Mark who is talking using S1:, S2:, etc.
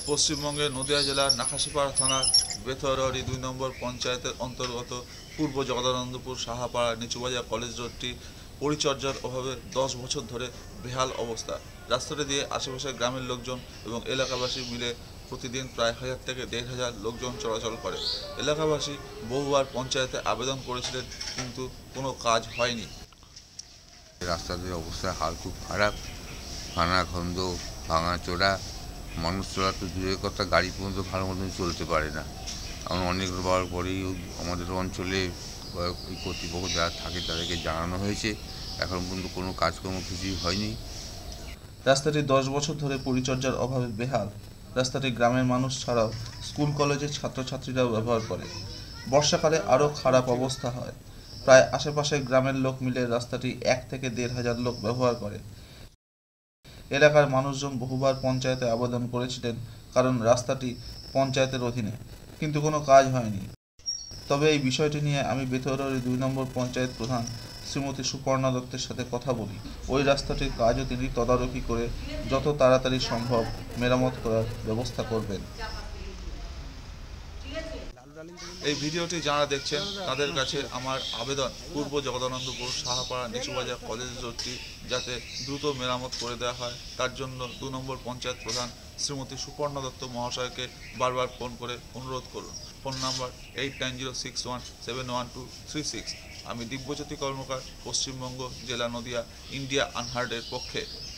S1: পশ্চিমবঙ্গের নদিয়া জেলার নাখাশিপাড়া থানার বেথরহরি ২ নম্বর পঞ্চায়েতের অন্তর্গত পূর্ব জগদানন্দপুর সাহাপাড়া নিচুবাজার কলেজ রোডটি পরিচর্যার অভাবে ১০ বছর ধরে বেহাল অবস্থা। রাস্তাটি দিয়ে আশেপাশের গ্রামের লোকজন এবং এলাকাবাসী মিলে প্রতিদিন প্রায় ১,০০০ থেকে ১,৫০০ লোকজন চলাচল করে। এলাকাবাসী বহুবার পঞ্চায়েতে আবেদন করেছিলেন, কিন্তু কোনো কাজ হয়নি।
S2: রাস্তাটির অবস্থা হাল খুব খারাপ, খানাখন্দ, ভাঙাচোরা, মানুষ চলা তো দূরের কথা, গাড়ি পর্যন্ত ভালো মতন চলতে পারে না। কারণ অনেকবার পরেই আমাদের অঞ্চলে ওই কর্তৃপক্ষ যারা থাকে তাদেরকে জানানো হয়েছে, এখন পর্যন্ত কোনো কাজকর্ম কিছুই হয়নি।
S1: রাস্তাটি ১০ বছর ধরে পরিচর্যার অভাবে বেহাল। রাস্তাটি গ্রামের মানুষ ছাড়াও স্কুল কলেজের ছাত্রছাত্রীরাও ব্যবহার করে। বর্ষাকালে আরও খারাপ অবস্থা হয়। প্রায় আশেপাশের গ্রামের লোক মিলে রাস্তাটি ১ থেকে ১,৫০০ লোক ব্যবহার করে। এলাকার মানুষজন বহুবার পঞ্চায়েতে আবেদন করেছিলেন, কারণ রাস্তাটি পঞ্চায়েতের অধীনে, কিন্তু কোনো কাজ হয়নি। তবে এই বিষয়টি নিয়ে আমি বেথরহরি ২ নম্বর পঞ্চায়েত প্রধান শ্রীমতী সুপর্ণা দত্তের সাথে কথা বলি। ওই রাস্তাটির কাজও তিনি তদারকি করে যত তাড়াতাড়ি সম্ভব মেরামত করার ব্যবস্থা করবেন। এই ভিডিওটি যারা দেখছেন তাদের কাছে আমার আবেদন, পূর্ব জগদানন্দপুর সাহাপাড়া নিচুবাজার কলেজ রোডটি যাতে দ্রুত মেরামত করে দেওয়া হয়, তার জন্য ২ নম্বর পঞ্চায়েত প্রধান শ্রীমতী সুপর্ণা দত্ত মহাশয়কে বারবার ফোন করে অনুরোধ করুন। Phone number 8906171236। আমি দিব্যজ্যোতি কর্মকার, পশ্চিমবঙ্গ জেলা নদিয়া, ইন্ডিয়া আনহার্ডের পক্ষে।